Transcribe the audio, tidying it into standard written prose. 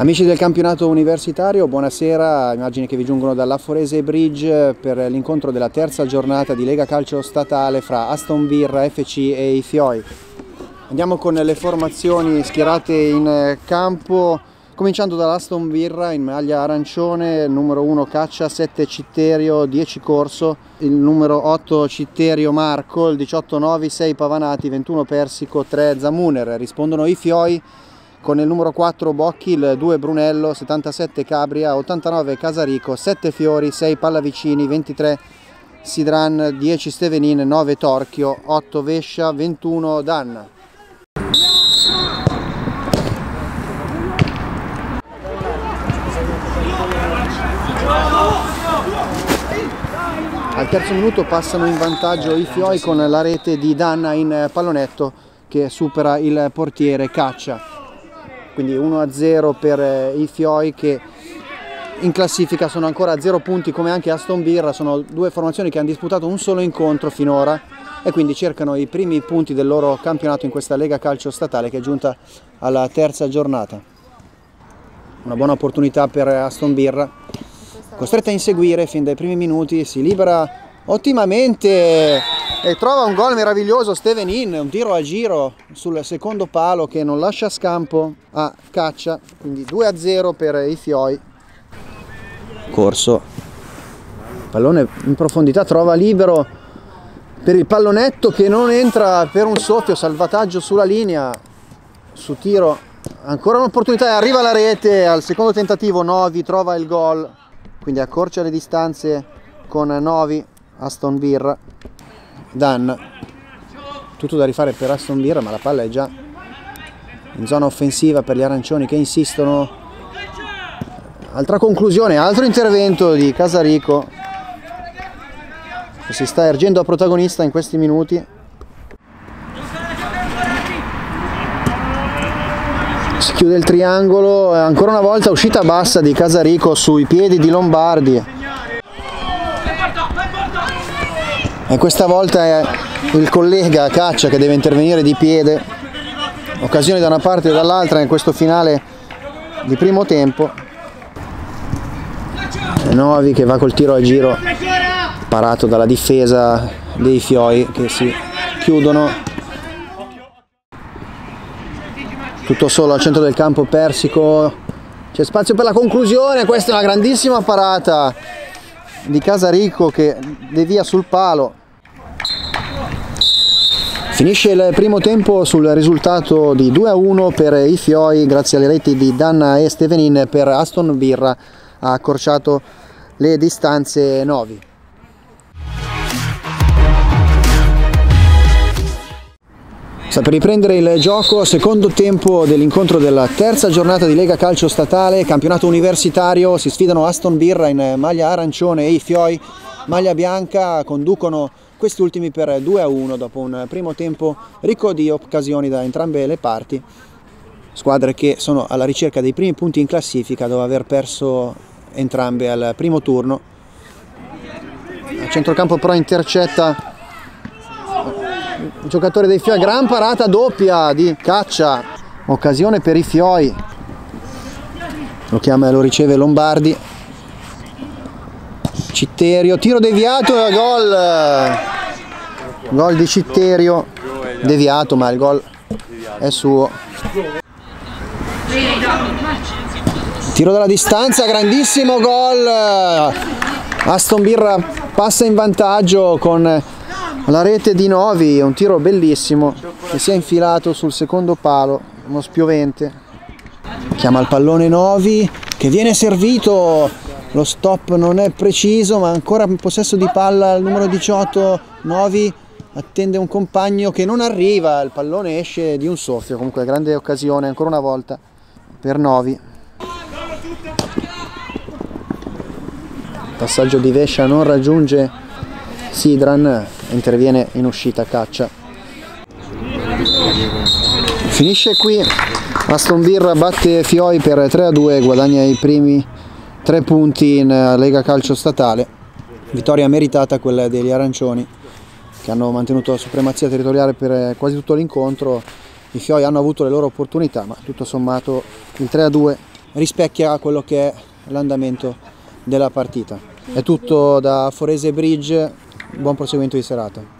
Amici del campionato universitario, buonasera, immagini che vi giungono dall'Afforese Bridge per l'incontro della terza giornata di Lega Calcio Statale fra Astonbirra FC e i Fioi. Andiamo con le formazioni schierate in campo, cominciando dall'Astonbirra in maglia arancione, numero 1 Caccia, 7 Citterio, 10 Corso, il numero 8 Citterio Marco, il 18 Novi, 6 Pavanati, 21 Persico, 3 Zamuner. Rispondono i Fioi con il numero 4 Bocchi, il 2 Brunello, 77 Cabria, 89 Casarico, 7 Fiori, 6 Pallavicini, 23 Sidran, 10 Stevenin, 9 Torchio, 8 Vescia, 21 Danna. Al terzo minuto passano in vantaggio i Fioi con la rete di Danna in pallonetto che supera il portiere Caccia. Quindi 1-0 per i Fioi che in classifica sono ancora a 0 punti come anche Astonbirra. Sono due formazioni che hanno disputato un solo incontro finora e quindi cercano i primi punti del loro campionato in questa Lega Calcio Statale che è giunta alla terza giornata. Una buona opportunità per Astonbirra, costretta a inseguire fin dai primi minuti, si libera ottimamente e trova un gol meraviglioso Stevenin, un tiro a giro sul secondo palo che non lascia scampo a Caccia, quindi 2-0 per i Fioi. Corso, pallone in profondità, trova libero per il pallonetto che non entra per un soffio, salvataggio sulla linea, su tiro, ancora un'opportunità e arriva alla rete al secondo tentativo. Novi trova il gol, quindi accorcia le distanze con Novi. Astonbirra, Danna, tutto da rifare per Astonbirra, ma la palla è già in zona offensiva per gli arancioni che insistono. Altra conclusione, altro intervento di Casarico che si sta ergendo a protagonista in questi minuti. Si chiude il triangolo, ancora una volta uscita bassa di Casarico sui piedi di Lombardi. E questa volta è il collega Caccia che deve intervenire di piede. Occasioni da una parte e dall'altra in questo finale di primo tempo. E Novi che va col tiro a giro parato dalla difesa dei Fioi che si chiudono. Tutto solo al centro del campo Persico. C'è spazio per la conclusione. Questa è una grandissima parata di Casarico che devia sul palo. Finisce il primo tempo sul risultato di 2-1 per i Fioi grazie alle reti di Danna e Stevenin. Per Astonbirra ha accorciato le distanze Novi. Sta per riprendere il gioco, secondo tempo dell'incontro della terza giornata di Lega Calcio Statale, campionato universitario. Si sfidano Astonbirra in maglia arancione e i Fioi maglia bianca. Conducono questi ultimi per 2-1 dopo un primo tempo ricco di occasioni da entrambe le parti. Squadre che sono alla ricerca dei primi punti in classifica dopo aver perso entrambe al primo turno. A centrocampo però intercetta il giocatore dei Fioi, gran parata doppia di Caccia, occasione per i Fioi, lo chiama e lo riceve Lombardi. Citterio, tiro deviato e gol di Citterio, deviato ma il gol è suo. Tiro dalla distanza, grandissimo gol, Astonbirra passa in vantaggio con la rete di Novi, un tiro bellissimo che si è infilato sul secondo palo, uno spiovente. Chiama il pallone Novi che viene servito, lo stop non è preciso ma ancora in possesso di palla il numero 18 Novi, attende un compagno che non arriva, il pallone esce di un soffio. Comunque grande occasione ancora una volta per Novi. Passaggio di Vescia non raggiunge Sidran, interviene in uscita Caccia. Finisce qui, Astonbirra batte Fioi per 3-2, guadagna i primi 3 punti in Lega Calcio Statale. Vittoria meritata quella degli arancioni che hanno mantenuto la supremazia territoriale per quasi tutto l'incontro. I Fioi hanno avuto le loro opportunità, ma tutto sommato il 3-2 rispecchia quello che è l'andamento della partita. È tutto da Forese Bridge, buon proseguimento di serata.